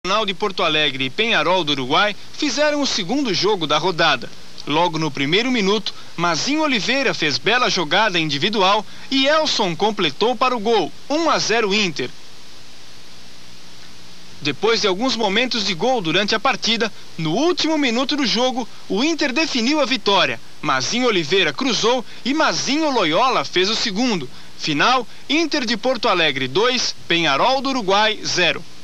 Nacional de Porto Alegre e Peñarol do Uruguai fizeram o segundo jogo da rodada. Logo no primeiro minuto, Mazinho Oliveira fez bela jogada individual e Elson completou para o gol, 1-0 Inter. Depois de alguns momentos de gol durante a partida, no último minuto do jogo, o Inter definiu a vitória. Mazinho Oliveira cruzou e Mazinho Loyola fez o segundo. Final, Inter de Porto Alegre 2, Peñarol do Uruguai 0.